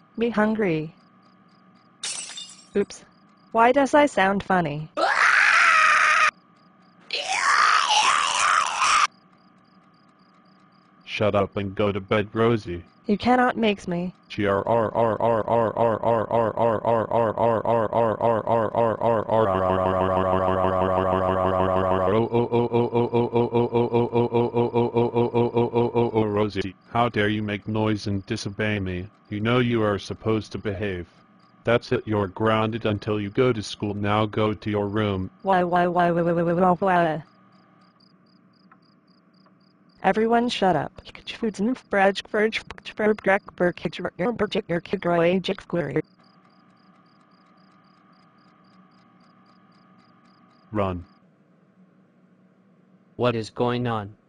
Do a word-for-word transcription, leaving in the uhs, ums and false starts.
Me hungry. Oops. Why does I sound funny? Shut up and go to bed, Rosie. You cannot make me. G R R R R R R R R R R R R R R R R R R Rosie, how dare you make noise and disobey me? You know you are supposed to behave. That's it, you're grounded until you go to school. Now go to your room. Why why why why why why why why? Everyone shut up. Run. What is going on?